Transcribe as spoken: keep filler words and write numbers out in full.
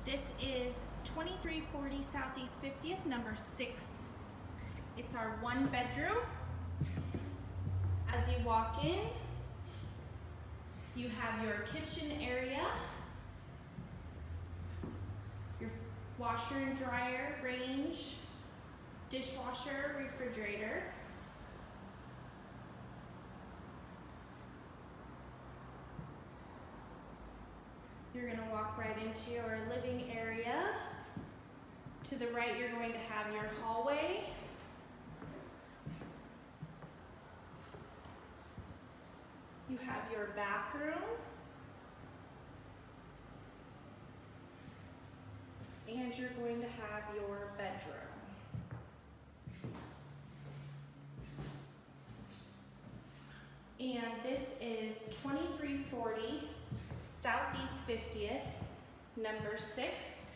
This is twenty-three forty Southeast fiftieth, number six. It's our one bedroom. As you walk in, you have your kitchen area, your washer and dryer, range, dishwasher, refrigerator. You're going to walk right into your living area. To the right, you're going to have your hallway. You have your bathroom. And you're going to have your bedroom. And this is twenty-three forty Southeast fiftieth, number six.